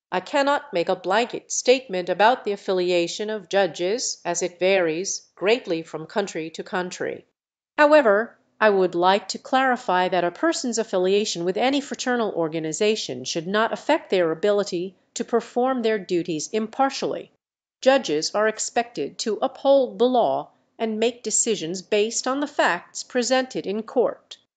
I cannot make a blanket statement about the affiliation of judges, as it varies greatly from country to country. However, I would like to clarify that a person's affiliation with any fraternal organization should not affect their ability to perform their duties impartially. Judges are expected to uphold the law and make decisions based on the facts presented in court.